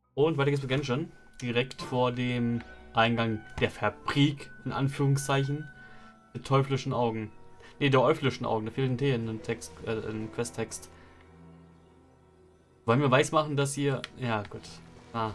Und weiter geht's mit Genshin. Direkt vor dem Eingang der Fabrik, in Anführungszeichen. Mit teuflischen Augen. Ne, der euflischen Augen. Da fehlt ein T in dem Text, im Questtext. Wollen wir weiß machen, dass hier... Ja, gut. Ah.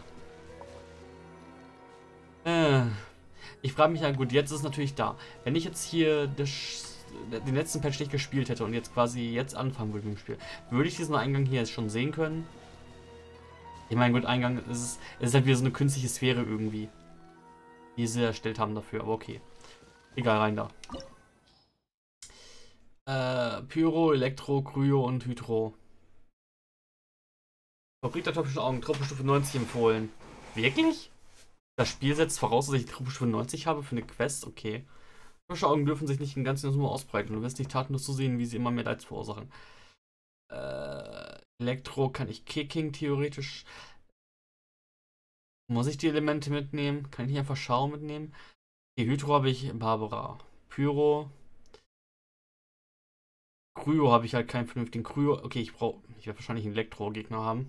Ich frage mich ja, gut, jetzt ist es natürlich da. Wenn ich jetzt hier den letzten Patch nicht gespielt hätte und jetzt quasi jetzt anfangen würde mit dem Spiel, würde ich diesen Eingang hier jetzt schon sehen können? Ich meine, gut, Eingang ist halt wieder so eine künstliche Sphäre irgendwie, die sie erstellt haben dafür, aber okay. Egal, rein da. Pyro, Elektro, Kryo und Hydro. Fabrik der teuflischen Augen, Truppenstufe 90 empfohlen. Wirklich? Das Spiel setzt voraus, dass ich Truppenstufe 90 habe für eine Quest? Okay. Teuflische Augen dürfen sich nicht in ganz Summe ausbreiten. Du wirst nicht tatenlos zu sehen, wie sie immer mehr Leid verursachen. Elektro kann ich Kicking theoretisch. Muss ich die Elemente mitnehmen? Kann ich nicht einfach Schau mitnehmen? Die Hydro habe ich Barbara. Pyro. Kryo habe ich halt keinen vernünftigen Kryo. Okay, ich werde wahrscheinlich einen Elektro-Gegner haben.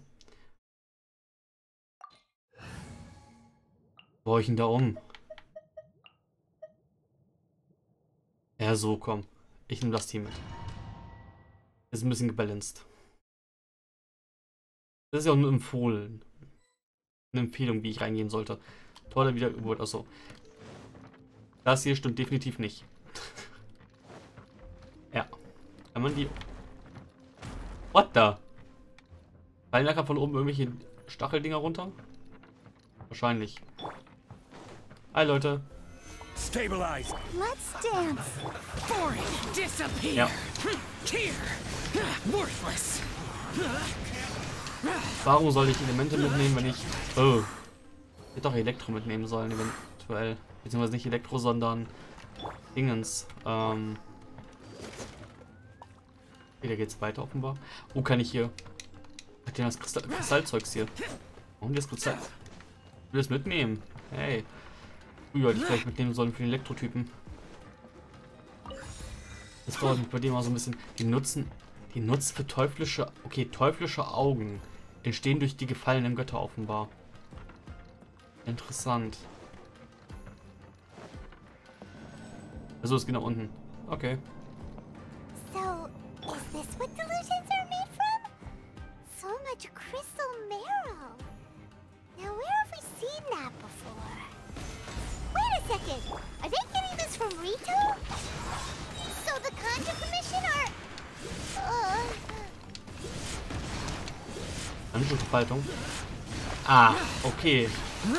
Wo baue ich ihn da um? Ja, so, komm. Ich nehme das Team mit. Ist ein bisschen gebalanced. Das ist ja auch nur empfohlen. Eine Empfehlung, wie ich reingehen sollte. Tolle Wiedergeburt, achso. Das hier stimmt definitiv nicht. Ja. Kann man die... What the? Fallen da von oben irgendwelche Stacheldinger runter? Wahrscheinlich. Hi Leute. Stabilize. Let's dance. Foreign. Disappear. Ja. Here. Worthless. Warum soll ich Elemente mitnehmen, wenn ich... Oh. Ich hätte doch Elektro mitnehmen sollen, eventuell. Beziehungsweise nicht Elektro, sondern Dingens. Okay, da geht's weiter offenbar. Wo kann ich hier... Hat der das Kristallzeugs hier? Warum das Kristall? Ich will das mitnehmen. Hey. Früher hätte ich vielleicht mitnehmen sollen für den Elektrotypen. Das dauert mich bei dem auch so ein bisschen. Die nutzen für teuflische... Okay, teuflische Augen entstehen durch die gefallenen Götter offenbar. Interessant. Also es geht nach unten. Okay. So, is this what delusions are made from? So much crystal marrow. Now, where have we seen that before? Wait a second. Are they getting this from Rito? So the Conjure Commission are... Anschlussverwaltung. Ah, okay.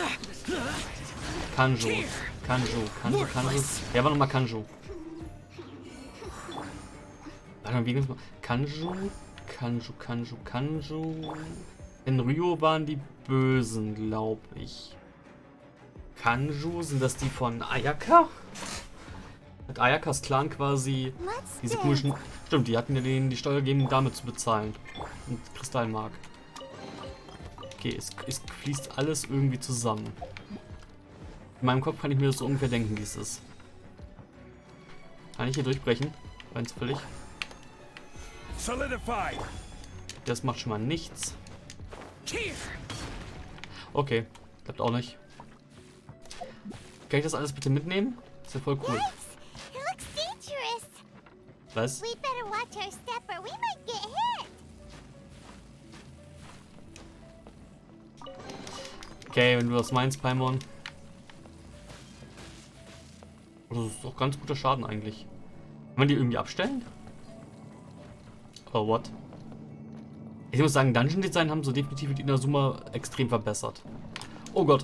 Kanjo. Wer war nochmal Kanjo? Warte mal, wie geht's mal? Kanjo. In Ryo waren die Bösen, glaube ich. Kanjo, sind das die von Ayaka? Hat Ayakas Clan quasi diese komischen... Stimmt, die hatten ja denen die Steuer gegeben, um damit zu bezahlen. Und Kristallmark. Okay, es fließt alles irgendwie zusammen. In meinem Kopf kann ich mir das so ungefähr denken, wie es ist. Kann ich hier durchbrechen? Rein zufällig. Solidified. Das macht schon mal nichts. Okay, klappt auch nicht. Kann ich das alles bitte mitnehmen? Das ist ja voll cool. It looks dangerous. Was? We'd better watch our step or we might get hit. Okay, wenn du das meinst, Paimon. Das ist doch ganz guter Schaden eigentlich. Kann man die irgendwie abstellen? Oh, what? Ich muss sagen, Dungeon Design haben so definitiv mit Inazuma extrem verbessert. Oh Gott.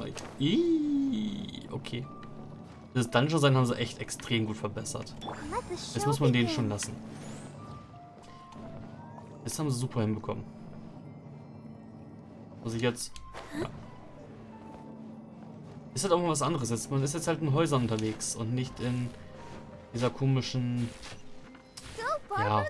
Okay. Das Dungeon Design haben sie echt extrem gut verbessert. Das muss man denen schon lassen. Das haben sie super hinbekommen. Muss ich jetzt... Ja. Ist halt auch mal was anderes jetzt. Man ist jetzt halt in Häusern unterwegs und nicht in dieser komischen... Ja...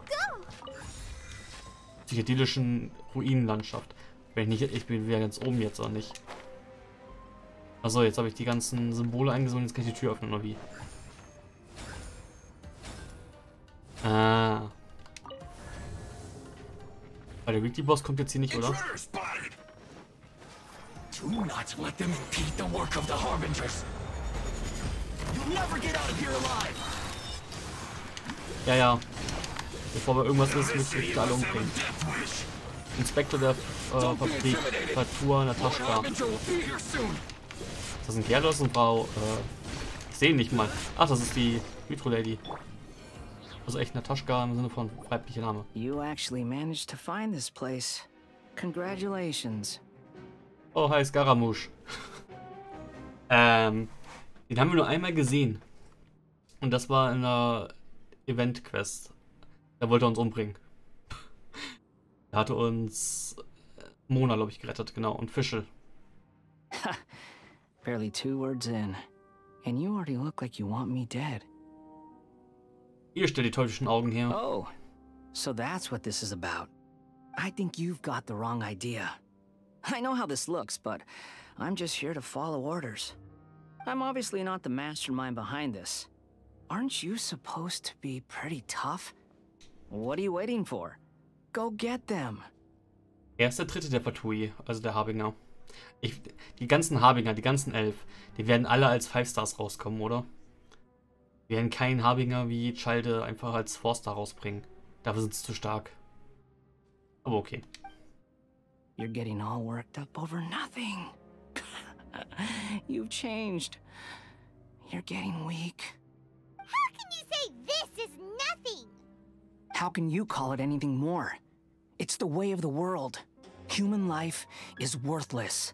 psychedelischen Ruinenlandschaft. Wenn ich nicht, ich bin wieder ganz oben jetzt auch nicht. Achso, jetzt habe ich die ganzen Symbole eingesammelt, jetzt kann ich die Tür öffnen, oder wie? Ah. Weil der Weekly Boss kommt jetzt hier nicht, oder? Do not let them impede the work of the Harbingers. You'll never get out of here alive. Ja, ja. Bevor wir irgendwas ist, müssen wir alle umbringen. Inspektor der Fabrik, Fatur, Nataschka. Ist das ein Kerl oder ist eine Frau? Ich sehe ihn nicht mal. Ach, das ist die Hydro Lady. Also echt Nataschka im Sinne von weiblicher Name. You actually managed to find this place. Congratulations. Oh, hi, Scaramouche. Den haben wir nur einmal gesehen. Und das war in einer Event-Quest. Da wollte er uns umbringen. Er hatte uns Mona, glaube ich, gerettet, genau. Und Fischl. Barely 2 words in. And you already look like you want me dead. Hier stellt die teuflischen Augen her. Oh, so that's what this is about. I think you've got the wrong idea. I know how this looks, but I'm just here to follow orders. I'm obviously not the mastermind behind this. Aren't you supposed to be pretty tough? What are you waiting for? Go get them. Er ist der dritte der Fatui, also der Harbinger. Die ganzen Harbinger, die ganzen 11, die werden alle als 5 Stars rauskommen, oder? Wir werden keinen Harbinger wie Chalde einfach als 4-Star rausbringen. Dafür sind sie zu stark. Aber okay. You're getting all worked up over nothing. You've changed. You're getting weak. How can you say this is nothing? How can you call it anything more? It's the way of the world. Human life is worthless.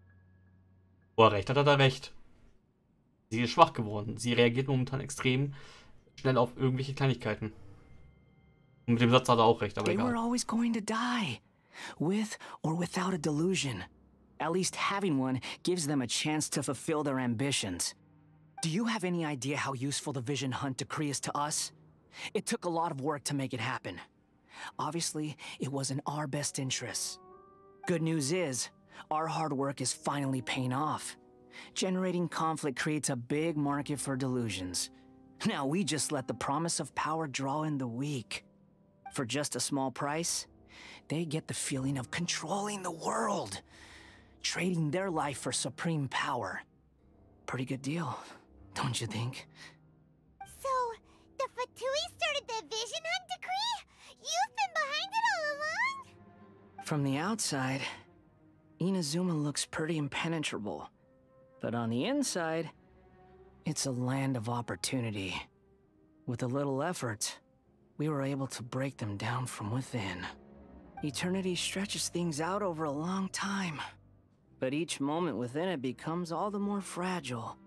Wo er recht hat, hat er recht. Sie ist schwach geworden. Sie reagiert momentan extrem schnell auf irgendwelche Kleinigkeiten. Und mit dem Satz hat er auch recht, aber They were egal. always going to die, with or without a delusion. At least having one gives them a chance to fulfill their ambitions. Do you have any idea how useful the Vision Hunt decree is to us? It took a lot of work to make it happen. Obviously, it was in our best interests. Good news is, our hard work is finally paying off. Generating conflict creates a big market for delusions. Now we just let the promise of power draw in the weak. For just a small price, they get the feeling of controlling the world, trading their life for supreme power. Pretty good deal, don't you think? So, the Fatui started the Vision Hunt decree? You've been behind it all along? From the outside, Inazuma looks pretty impenetrable. But on the inside, it's a land of opportunity. With a little effort, we were able to break them down from within. Eternity stretches things out over a long time, but each moment within it becomes all the more fragile.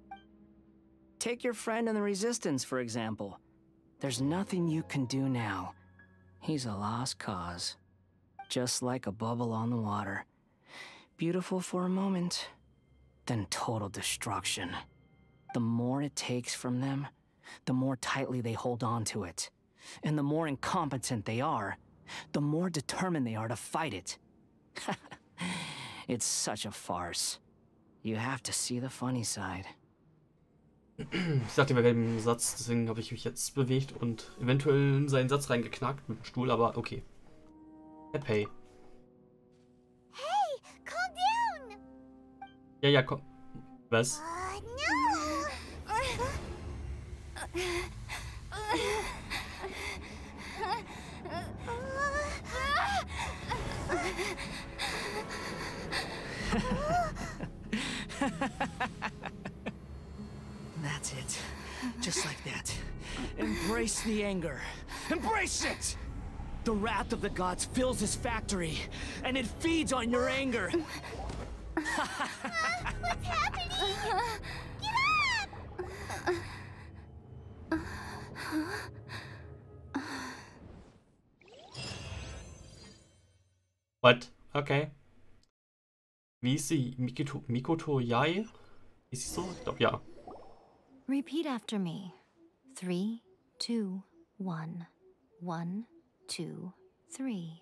Take your friend in the Resistance, for example. There's nothing you can do now. He's a lost cause. Just like a bubble on the water. Beautiful for a moment, then total destruction. The more it takes from them, the more tightly they hold on to it. And the more incompetent they are, the more determined they are to fight it. It's such a farce. You have to see the funny side. Ich sagte bei dem Satz, deswegen habe ich mich jetzt bewegt und eventuell in seinen Satz reingeknackt mit dem Stuhl, aber okay. Herr Pay. Hey, calm down! Ja, ja, komm. Was? That's it. Just like that. Embrace the anger. Embrace it! The wrath of the gods fills this factory, and it feeds on your anger. What's happening? Get up! What? Okay. Wie ist sie? Mikoto Yai? Ist sie so? Ich glaube, ja. Repeat after me. 3, 2, 1. 1, 2, 3.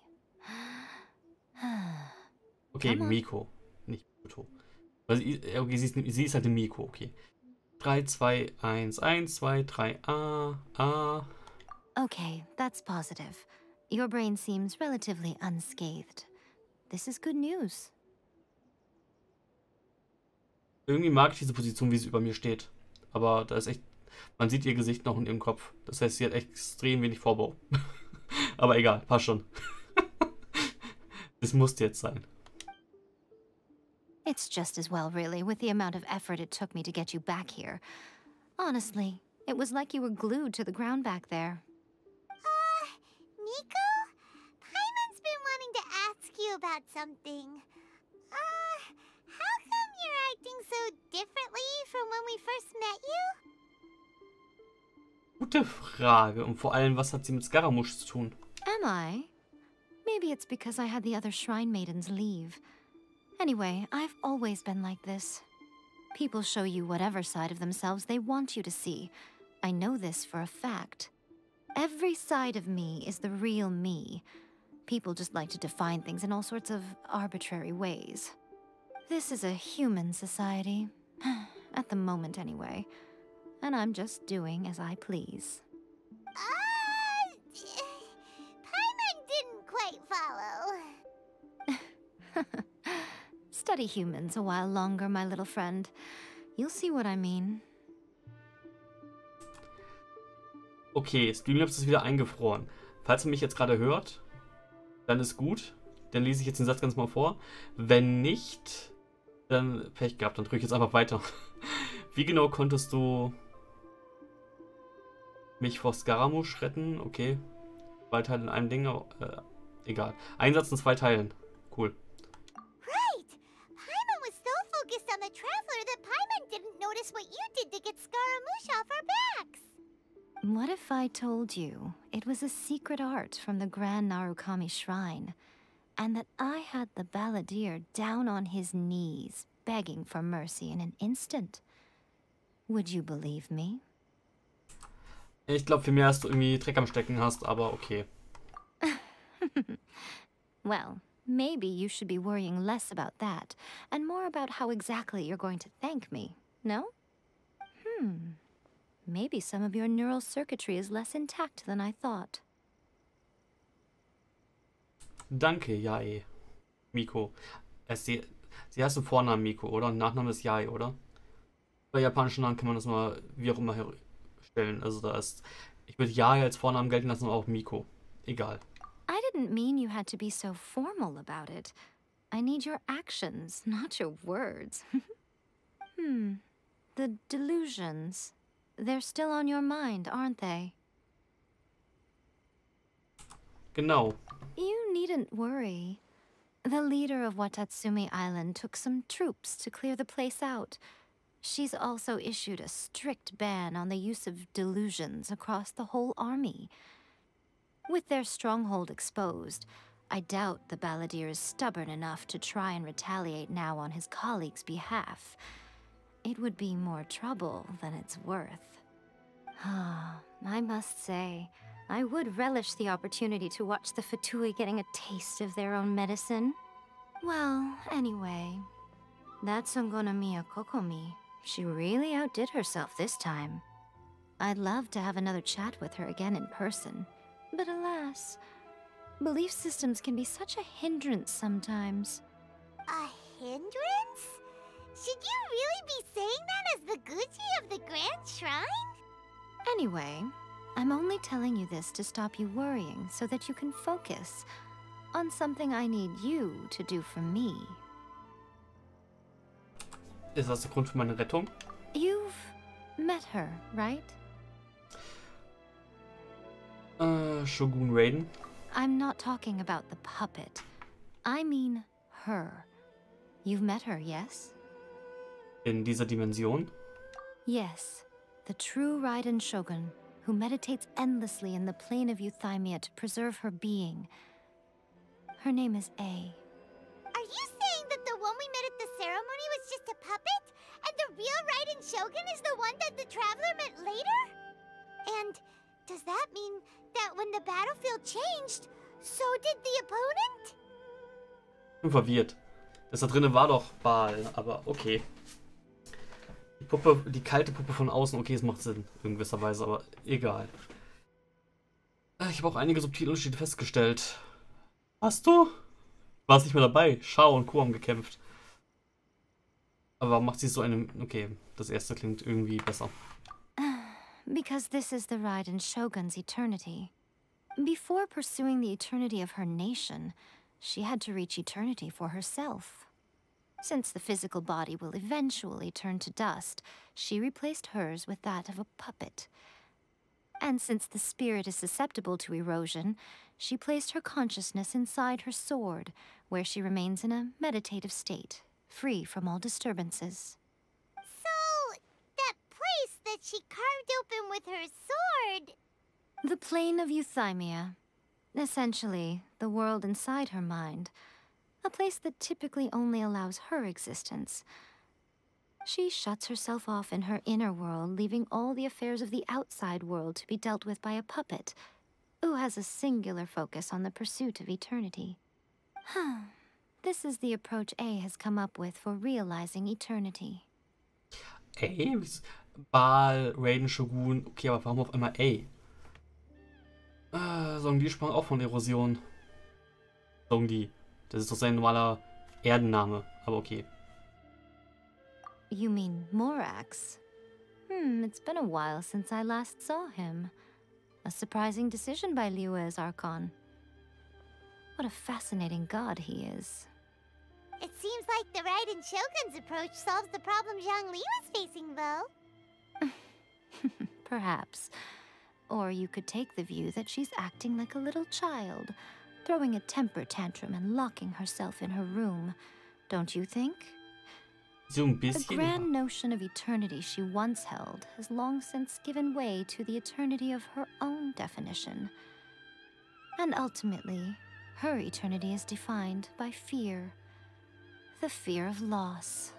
Okay, Miko. Nicht Mikoto. Also, okay, sie ist halt eine Miko, okay. 3, 2, 1, 1, 2, 3, A. Okay, that's positive. Your brain seems relatively unscathed. This is good news. Irgendwie mag ich diese Position, wie sie über mir steht. Aber da ist echt... Man sieht ihr Gesicht noch in ihrem Kopf. Das heißt, sie hat extrem wenig Vorbau. Aber egal, passt schon. Es musste jetzt sein. It's just as well, really, with the amount of effort it took me to get you back here. Honestly, it was like you were glued to the ground back there. Miko? Paimon's been wanting to ask you about something. How come you're acting so differently from when we first met you? Gute Frage. Und vor allem, was hat sie mit Scaramouche zu tun? Am I? Maybe it's because I had the other Shrine Maidens leave. Anyway, I've always been like this. People show you whatever side of themselves they want you to see. I know this for a fact. Every side of me is the real me. People just like to define things in all sorts of arbitrary ways. This is a human society. At the moment, anyway. And I'm just doing as I please. Paimon didn't quite follow. Study humans a while longer, my little friend. You'll see what I mean. Okay, Streamlabs ist wieder eingefroren. Falls ihr mich jetzt gerade hört, dann ist gut. Dann lese ich jetzt den Satz ganz mal vor. Wenn nicht, dann Pech gehabt. Dann drücke ich jetzt einfach weiter. Wie genau konntest du mich vor Scaramouche retten? Okay. 2 Teile in einem Ding. Egal. Ein Satz in 2 Teilen. Cool. Right! Paimon was so focused on the Traveler that Paimon didn't notice what you did to get Scaramouche off our backs. What if I told you it was a secret art from the Grand Narukami Shrine, and that I had the balladeer down on his knees, begging for mercy in an instant? Would you believe me? Ich glaube, viel mehr, als du irgendwie Dreck am Stecken hast, aber okay. Well, maybe you should be worrying less about that, and more about how exactly you're going to thank me, no? Maybe some of your neural circuitry is less intact than I thought. Danke, Yae. Miko. Sie heißt im Vornamen Miko, oder? Und Nachname ist Yae, oder? Bei japanischen Namen kann man das mal wie auch immer herstellen. Also da ist... Ich würde Yae als Vornamen gelten lassen, aber auch Miko. Egal. I didn't mean you had to be so formal about it. I need your actions, not your words. The delusions. They're still on your mind, aren't they? Genau. You needn't worry. The leader of Watatsumi Island took some troops to clear the place out. She's also issued a strict ban on the use of delusions across the whole army. With their stronghold exposed, I doubt the balladeer is stubborn enough to try and retaliate now on his colleagues' behalf. It would be more trouble than it's worth. I must say, I would relish the opportunity to watch the Fatui getting a taste of their own medicine. Well, anyway, that's Ungonomiya Kokomi. She really outdid herself this time. I'd love to have another chat with her again in person. But alas, belief systems can be such a hindrance sometimes. A hindrance? Should you really be saying that as the Gucci of the Grand Shrine? Anyway, I'm only telling you this to stop you worrying so that you can focus on something I need you to do for me. Ist das der Grund für meine Rettung? You've met her, right? Shogun Raiden. I'm not talking about the puppet. I mean her. You've met her, yes? In dieser Dimension? Yes. The true Raiden Shogun, who meditates endlessly in the plane of Euthymia to preserve her being. Her name is A. Are you saying that the one we met at the ceremony was just a puppet? And the real Raiden Shogun is the one that the Traveler met later? And does that mean that when the battlefield changed, so did the opponent? Ich bin verwirrt. Das da drinnen war doch Baal, aber okay. Die Puppe, die kalte Puppe von außen, okay, es macht Sinn, in gewisser Weise, aber egal. Ich habe auch einige subtile Unterschiede festgestellt. Hast du? Warst nicht mehr dabei. Shao und Co. haben gekämpft. Aber warum macht sie so eine... Okay, das erste klingt irgendwie besser. Because this is the Raiden Shogun's eternity. Before pursuing the eternity of her nation, she had to reach eternity for herself. Since the physical body will eventually turn to dust, she replaced hers with that of a puppet. And since the spirit is susceptible to erosion, she placed her consciousness inside her sword, where she remains in a meditative state, free from all disturbances. So, that place that she carved open with her sword... The plane of Euthymia. Essentially, the world inside her mind. A place that typically only allows her existence. She shuts herself off in her inner world, leaving all the affairs of the outside world to be dealt with by a puppet, who has a singular focus on the pursuit of eternity. This is the approach A has come up with for realizing eternity. A? Baal, Raiden, Shogun. Okay, aber warum auf einmal A? Songdi sprang auch von Erosion. Songdi. Das ist doch sein normaler Erdenname. Aber okay. You mean Morax? It's been a while since I last saw him. A surprising decision by Liyue's Archon. What a fascinating god he is. It seems like the Raiden Shogun's approach solves the problem Zhongli was facing, though. Perhaps. Or you could take the view that she's acting like a little child, throwing a temper tantrum and locking herself in her room. Don't you think? So ein The bisschen. grand notion of eternity she once held has long since given way to the eternity of her own definition. And ultimately, her eternity is defined by fear. The fear of loss.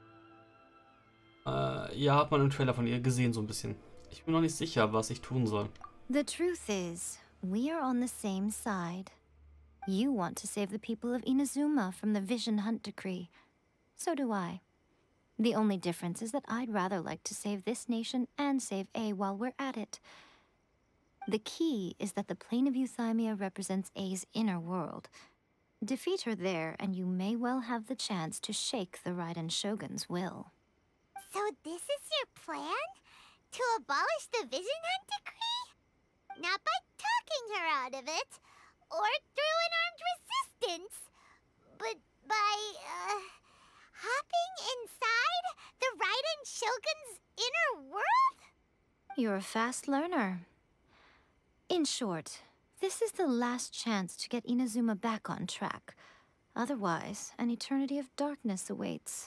Ja, hat man im Trailer von ihr gesehen so ein bisschen. Ich bin noch nicht sicher, was ich tun soll. The truth is, we are on the same side. You want to save the people of Inazuma from the Vision Hunt decree. So do I. The only difference is that I'd rather like to save this nation and save A while we're at it. The key is that the plane of Euthymia represents A's inner world. Defeat her there, and you may well have the chance to shake the Raiden Shogun's will. So this is your plan? To abolish the Vision Hunt decree? Not by talking her out of it, or through an armed resistance, but by, hopping inside the Raiden Shogun's inner world? You're a fast learner. In short, this is the last chance to get Inazuma back on track. Otherwise, an eternity of darkness awaits.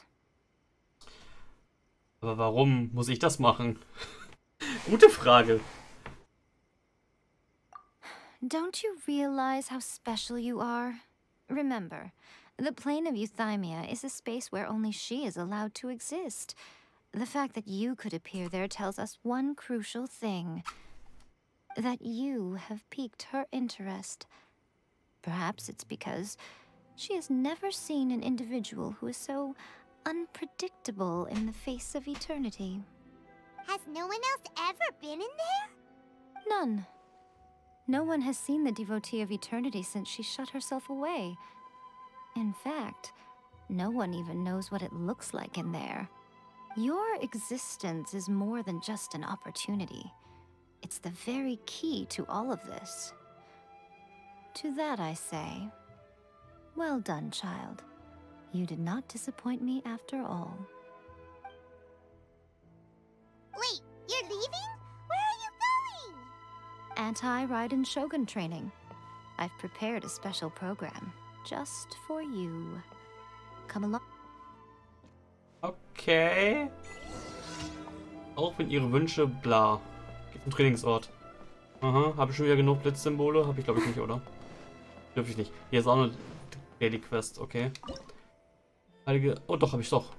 Aber warum muss ich das machen? Gute Frage. Don't you realize how special you are? Remember, the plane of Euthymia is a space where only she is allowed to exist. The fact that you could appear there tells us one crucial thing. That you have piqued her interest. Perhaps it's because she has never seen an individual who is so unpredictable in the face of eternity. Has no one else ever been in there? None. No one has seen the devotee of eternity since she shut herself away. In fact, no one even knows what it looks like in there. Your existence is more than just an opportunity. It's the very key to all of this. To that I say, well done, child. You did not disappoint me after all. Wait, you're leaving? Where are you going? Anti-Raiden Shogun training. I've prepared a special program just for you. Come along. Okay. Auch wenn ihre Wünsche, bla. Geht zum Trainingsort. Aha, habe ich schon wieder genug Blitzsymbole? Habe ich glaube ich nicht, oder? Dürfte ich nicht. Hier ist auch eine Daily Quest, okay. Heilige. Oh doch, habe ich doch.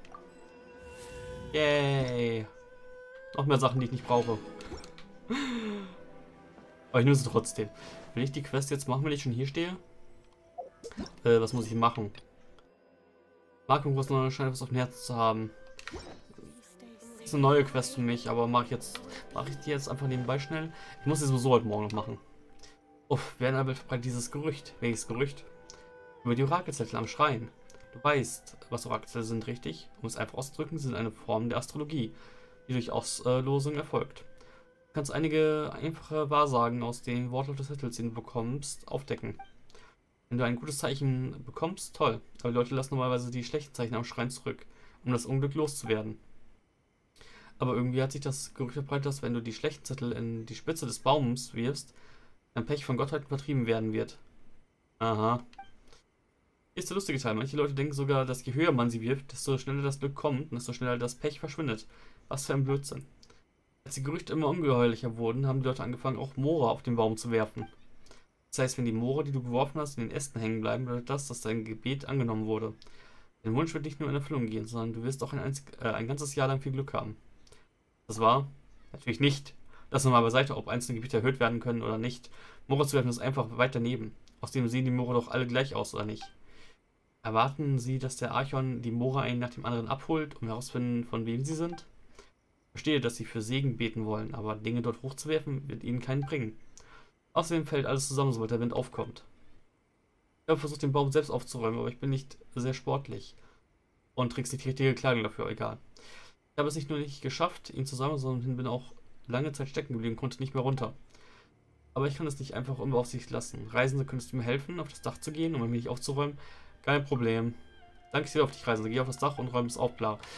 Yay. Noch mehr Sachen, die ich nicht brauche. Aber ich nutze es trotzdem. Will ich die Quest jetzt machen, wenn ich schon hier stehe? Was muss ich machen? Marken was noch scheint was auf dem Herzen zu haben. Das ist eine neue Quest für mich, aber mache ich die jetzt einfach nebenbei schnell? Ich muss die sowieso heute Morgen noch machen. Uff, werden aber verbreitet dieses Gerücht. Welches Gerücht? Über die Orakelzettel am Schrein. Du weißt, was Orakel sind, richtig? Um es einfach auszudrücken, sie sind eine Form der Astrologie, die durch Auslosung erfolgt. Du kannst einige einfache Wahrsagen aus dem Wortlaut des Titels, den du bekommst, aufdecken. Wenn du ein gutes Zeichen bekommst, toll. Aber die Leute lassen normalerweise die schlechten Zeichen am Schrein zurück, um das Unglück loszuwerden. Aber irgendwie hat sich das Gerücht verbreitet, dass wenn du die schlechten Zettel in die Spitze des Baums wirfst, ein Pech von Gottheiten vertrieben werden wird. Aha. Hier ist der lustige Teil. Manche Leute denken sogar, dass je höher man sie wirft, desto schneller das Glück kommt und desto schneller das Pech verschwindet. Was für ein Blödsinn. Als die Gerüchte immer ungeheuerlicher wurden, haben die Leute angefangen, auch Moore auf den Baum zu werfen. Das heißt, wenn die Moore, die du geworfen hast, in den Ästen hängen bleiben, bedeutet das, dass dein Gebet angenommen wurde. Dein Wunsch wird nicht nur in Erfüllung gehen, sondern du wirst auch ein ganzes Jahr lang viel Glück haben. Das war natürlich nicht. Lass uns mal beiseite, ob einzelne Gebiete erhöht werden können oder nicht. Moore zu werfen ist einfach weit daneben. Außerdem sehen die Moore doch alle gleich aus, oder nicht? Erwarten Sie, dass der Archon die Moore einen nach dem anderen abholt, um herauszufinden, von wem sie sind? Ich verstehe, dass sie für Segen beten wollen, aber Dinge dort hochzuwerfen, wird ihnen keinen bringen. Außerdem fällt alles zusammen, sobald der Wind aufkommt. Ich habe versucht, den Baum selbst aufzuräumen, aber ich bin nicht sehr sportlich. Und trägst nicht die richtige Kleidung dafür, egal. Ich habe es nicht nur nicht geschafft, ihn zu sammeln, sondern bin auch lange Zeit stecken geblieben und konnte nicht mehr runter. Aber ich kann es nicht einfach unbeaufsichtigt lassen. Reisende, könntest du mir helfen, auf das Dach zu gehen, um mich nicht aufzuräumen? Kein Problem. Danke sehr auf dich, Reisende. Geh auf das Dach und räume es auf, bla.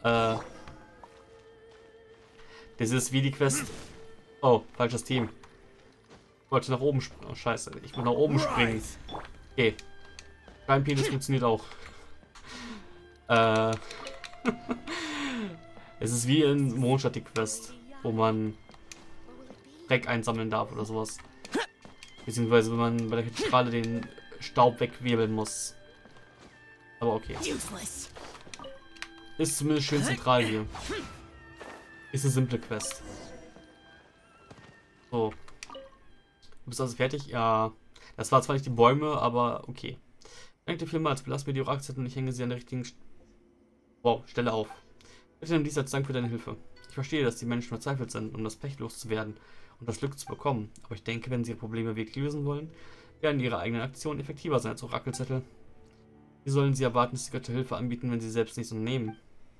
Das ist wie die Quest... Oh, falsches Team. Ich wollte nach oben springen. Oh, scheiße. Ich will nach oben springen. Okay. Kein Penis funktioniert auch. Es ist wie in Mondstadt die Quest, wo man Dreck einsammeln darf oder sowas. Beziehungsweise wenn man bei der Strahle den Staub wegwirbeln muss. Aber okay. Ist zumindest schön zentral hier. Ist eine simple Quest. So. Du bist also fertig? Ja. Das war zwar nicht die Bäume, aber okay. Danke dir vielmals. Belass mir die Orakelzettel und ich hänge sie an der richtigen Stelle auf. Bitte nimm dies als Dank für deine Hilfe. Ich verstehe, dass die Menschen verzweifelt sind, um das Pech loszuwerden und das Glück zu bekommen. Aber ich denke, wenn sie ihre Probleme wirklich lösen wollen, werden ihre eigenen Aktionen effektiver sein als Orakelzettel. Wie sollen sie erwarten, dass die Götter Hilfe anbieten, wenn sie selbst nichts unternehmen?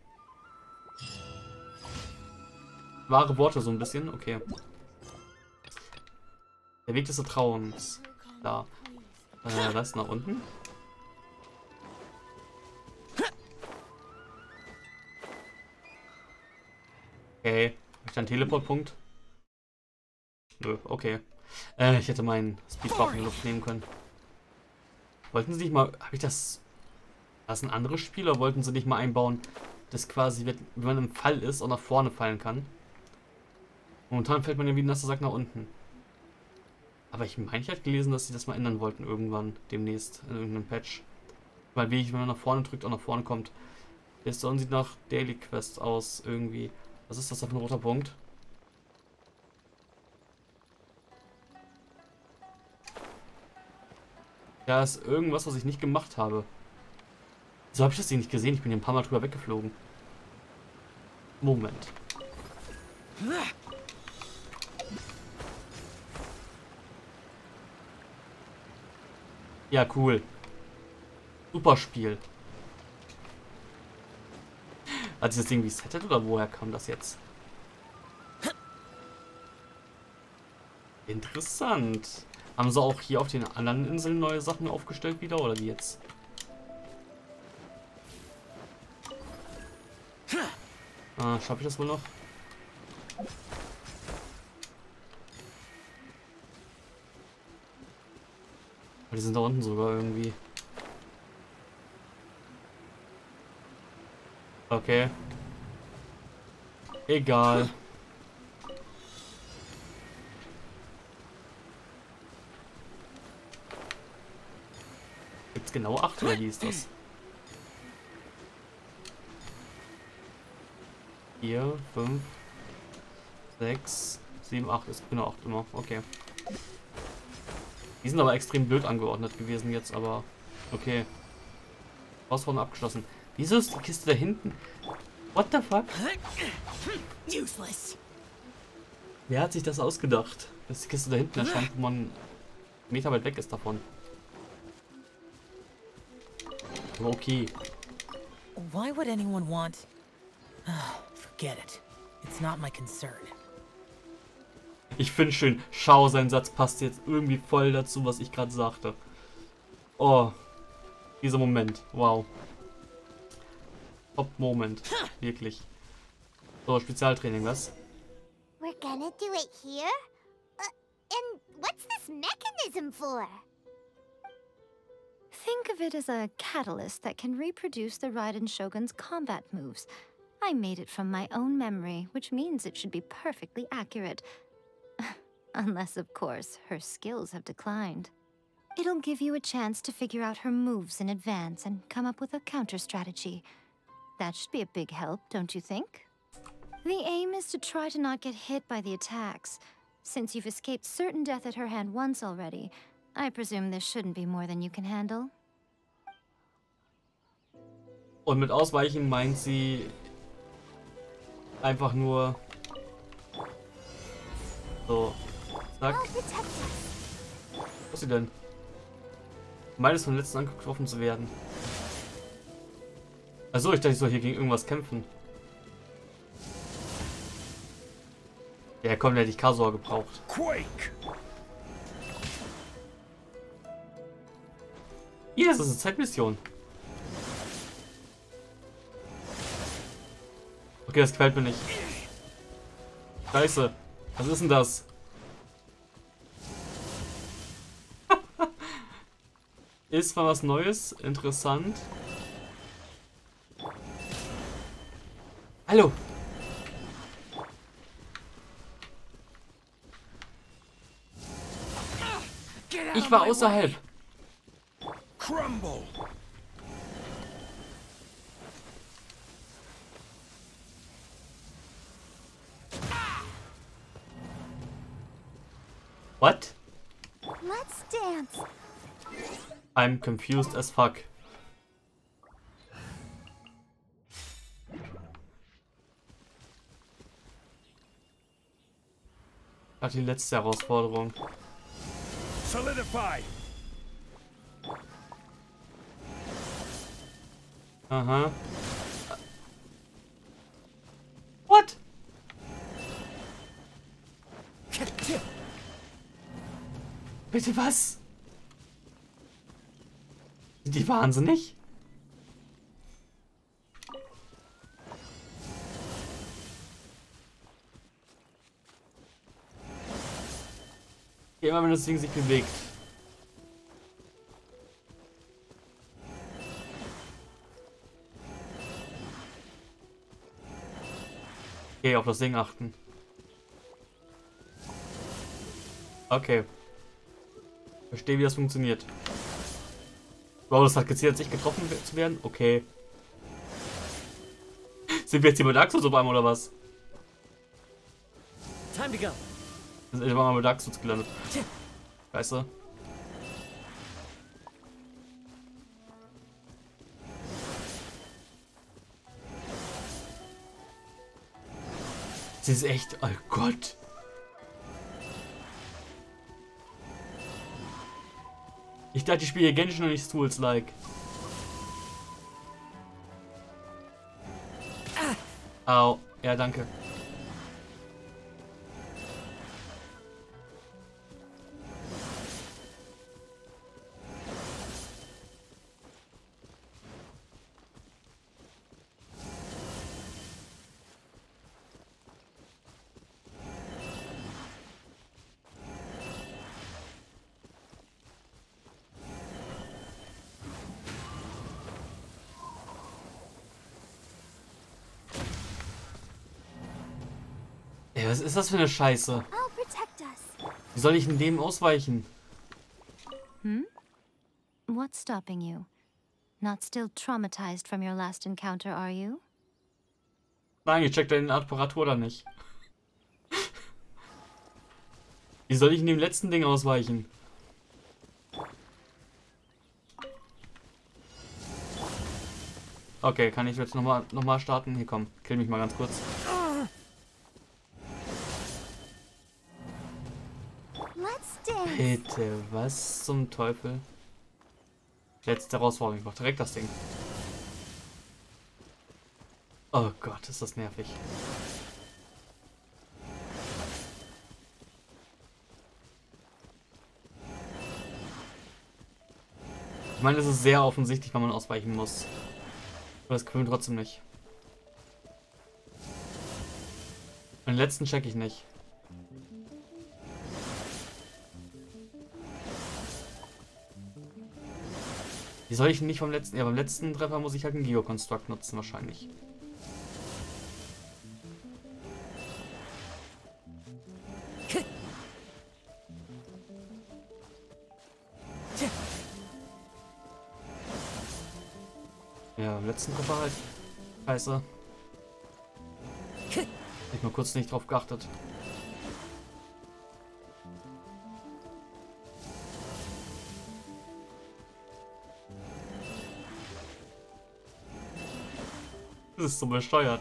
Wahre Worte so ein bisschen, okay. Der Weg des Vertrauens. Da. Was ist nach unten? Okay. Habe ich da einen Teleportpunkt? Nö, okay. Ich hätte meinen Speedbuff in die Luft nehmen können. Wollten sie nicht mal... Habe ich das... Das ist ein anderes Spiel, oder wollten sie nicht mal einbauen, dass quasi, wenn man im Fall ist, auch nach vorne fallen kann? Momentan fällt man ja wie ein nasser Sack nach unten. Aber ich meine, ich hätte gelesen, dass sie das mal ändern wollten irgendwann, demnächst, in irgendeinem Patch. Weil wie ich, wenn man nach vorne drückt, auch nach vorne kommt. Der Stone sieht nach Daily Quest aus, irgendwie. Was ist das da für ein roter Punkt? Ja, ist irgendwas, was ich nicht gemacht habe. So habe ich das hier nicht gesehen. Ich bin hier ein paar Mal drüber weggeflogen. Moment. Ja, cool. Super Spiel. Hat sich das Ding resettet oder woher kam das jetzt? Interessant. Haben sie auch hier auf den anderen Inseln neue Sachen aufgestellt wieder oder wie jetzt? Ah, schaffe ich das wohl noch? Die sind da unten sogar irgendwie. Okay. Egal. Gibt's genau 8 oder wie ist das? 4, 5, 6, 7, 8 ist genau 8 immer. Okay. Die sind aber extrem blöd angeordnet gewesen jetzt, aber okay. Herausforderung abgeschlossen. Wieso ist die Kiste da hinten? What the fuck? Useless. Wer hat sich das ausgedacht? Dass die Kiste da hinten erscheint, wo man Meter weit weg ist davon. Okay. Why would anyone want... Forget it. It's not my concern. Ich finde schön, schau, sein Satz passt jetzt irgendwie voll dazu, was ich gerade sagte. Oh, dieser Moment, wow. Top-Moment, wirklich. So, Spezialtraining, was? We're gonna do it here? And what's this mechanism for? Think of it as a catalyst that can reproduce the Raiden Shogun's combat moves. I made it from my own memory, which means it should be perfectly accurate. Unless, of course, her skills have declined. It'll give you a chance to figure out her moves in advance and come up with a counter strategy. That should be a big help, don't you think? The aim is to try to not get hit by the attacks. Since you've escaped certain death at her hand once already, I presume this shouldn't be more than you can handle. Und mit Ausweichen meint sie einfach nur so, zack. Was ist sie denn? Meint es vom letzten Angriff getroffen zu werden. Also ich dachte, ich soll hier gegen irgendwas kämpfen. Ja komm, der hätte ich Kasor gebraucht. Quake! Hier, das ist eine Zeitmission. Okay, das gefällt mir nicht. Scheiße. Was ist denn das? Ist mal was Neues. Interessant. Hallo. Ich war außerhalb. Crumble! What? Let's dance. I'm confused as fuck. Die letzte Herausforderung. Solidify! Aha. What? Bitte was? Sind die wahnsinnig? Immer wenn das Ding sich bewegt. Okay, auf das Ding achten. Okay. Verstehe, wie das funktioniert. Wow, das hat gezielt, sich getroffen zu werden? Okay. Sind wir jetzt hier bei Dark Souls auf einmal oder was? Time to go. Ich war mal bei Dark Souls gelandet. Scheiße. Sie ist echt. Oh Gott. Ich dachte, ich spiele Genshin und nicht Souls-like. Au. Ja, danke. Ey, was ist das für eine Scheiße? I'll protect us. Wie soll ich in dem ausweichen? What's stopping you? Not still traumatized from your last encounter, are you? Nein, ich check deine Apparatur da nicht. Wie soll ich in dem letzten Ding ausweichen? Okay, kann ich jetzt nochmal starten? Hier, komm, kill mich mal ganz kurz. Let's dance. Bitte, was zum Teufel? Letzte Herausforderung. Ich mach direkt das Ding. Oh Gott, ist das nervig. Ich meine, es ist sehr offensichtlich, wann man ausweichen muss. Aber das können wir trotzdem nicht. Den letzten check ich nicht. Wie soll ich nicht vom letzten... Ja, beim letzten Treffer muss ich halt einen Geoconstruct nutzen wahrscheinlich. Ja, beim letzten Treffer halt. Scheiße. Ich mal kurz nicht drauf geachtet. Das ist so bescheuert.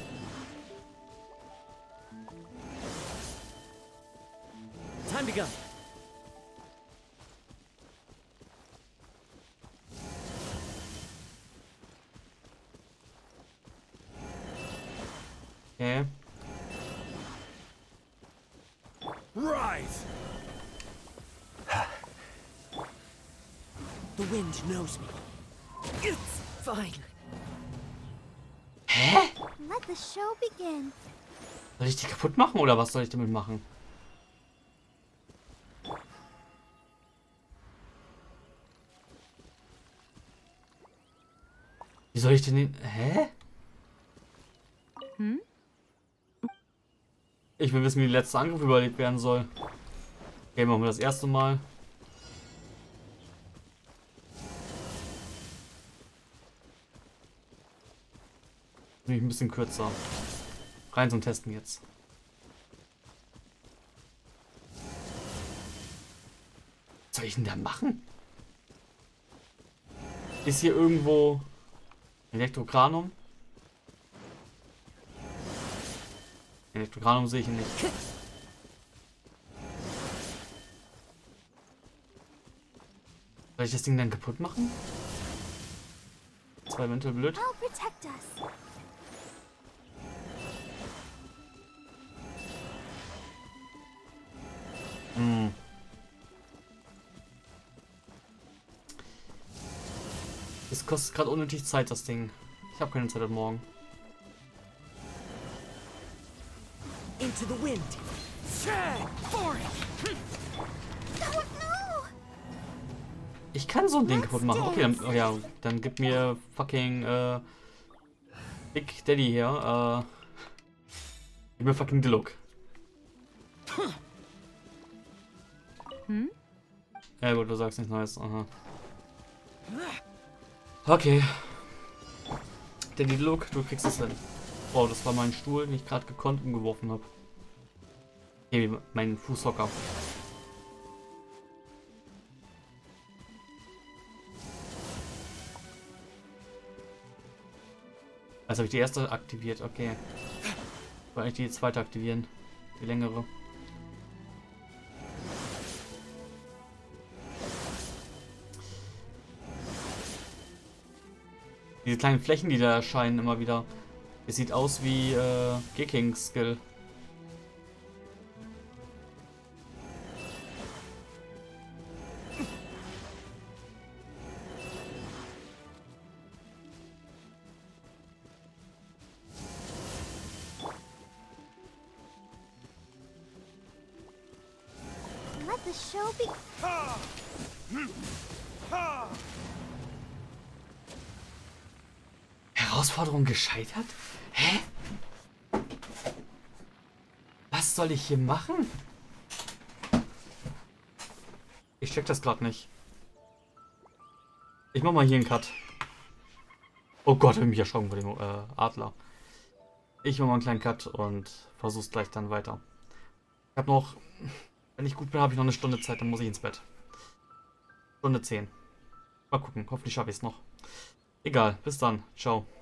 Time to go. Okay. Rise! The wind knows me. It's fine. Hä? Let the show begin. Soll ich die kaputt machen oder was soll ich damit machen? Wie soll ich denn den... Hä? Hm? Ich will wissen, wie der letzte Angriff überlebt werden soll. Okay, machen wir das erste Mal. Nämlich ein bisschen kürzer. Rein zum Testen jetzt. Was soll ich denn da machen? Ist hier irgendwo Elektrokranum? Elektrokranum sehe ich nicht. Soll ich das Ding dann kaputt machen? Zwei Winter blöd. I'll protect us. Hm. Es kostet gerade unnötig Zeit, das Ding. Ich habe keine Zeit heute Morgen. Into the wind. Oh no! Ich kann so ein Ding kaputt machen. Okay, dann, oh ja, dann gib mir fucking Big Daddy her. Gib mir fucking Diluc. Hm? Ja gut, du sagst nichts Neues. Aha. Okay. Daddy Diluc, du kriegst es hin. Oh, das war mein Stuhl, den ich gerade gekonnt umgeworfen habe. Okay, mein Fußhocker. Also habe ich die erste aktiviert, okay. Soll ich die zweite aktivieren? Die längere. Diese kleinen Flächen, die da erscheinen immer wieder. Es sieht aus wie Gekings Skill. Let the show begin. Herausforderung gescheitert? Hä? Was soll ich hier machen? Ich check das gerade nicht. Ich mach mal hier einen Cut. Oh Gott, ich hab mich erschrocken vor dem Adler. Ich mach mal einen kleinen Cut und versuch's gleich dann weiter. Ich habe noch, wenn ich gut bin, habe ich noch eine Stunde Zeit, dann muss ich ins Bett. Stunde 10. Mal gucken, hoffentlich schaffe ich es noch. Egal, bis dann. Ciao.